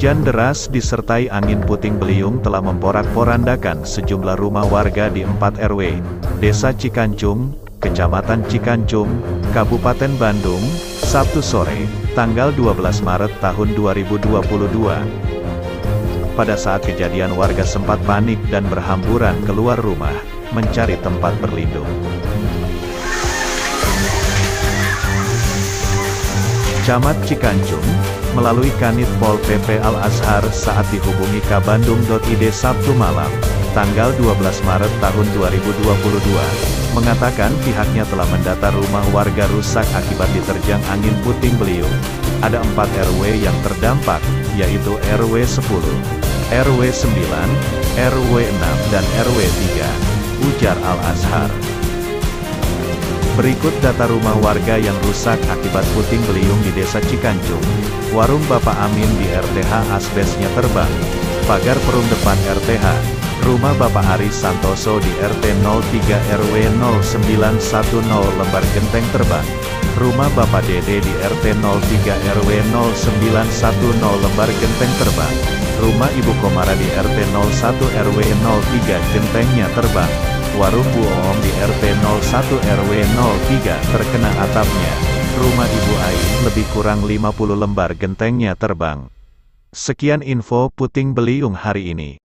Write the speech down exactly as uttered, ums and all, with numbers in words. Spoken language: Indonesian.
Hujan deras disertai angin puting beliung telah memporak-porandakan sejumlah rumah warga di empat R W, Desa Cikancung, Kecamatan Cikancung, Kabupaten Bandung, Sabtu sore, tanggal dua belas Maret tahun dua ribu dua puluh dua. Pada saat kejadian warga sempat panik dan berhamburan keluar rumah, mencari tempat berlindung. Camat Cikancung, melalui Kanit Pol P P Al-Azhar saat dihubungi kabandung titik I D Sabtu malam, tanggal dua belas Maret tahun dua ribu dua puluh dua, mengatakan pihaknya telah mendata rumah warga rusak akibat diterjang angin puting beliung. Ada empat R W yang terdampak, yaitu R W sepuluh, R W sembilan, R W enam dan R W tiga, ujar Al-Azhar. Berikut data rumah warga yang rusak akibat puting beliung di Desa Cikancung. Warung Bapak Amin di R T H asbesnya terbang. Pagar perum depan R T H. Rumah Bapak Aris Santoso di R T nol tiga R W nol sembilan satu nol lembar genteng terbang. Rumah Bapak Dede di R T nol tiga R W nol sembilan satu nol lembar genteng terbang. Rumah Ibu Komara di R T nol satu R W nol tiga gentengnya terbang. Warung Bu Om di R T nol satu R W nol tiga terkena atapnya. Rumah Ibu Ain lebih kurang lima puluh lembar gentengnya terbang. Sekian info puting beliung hari ini.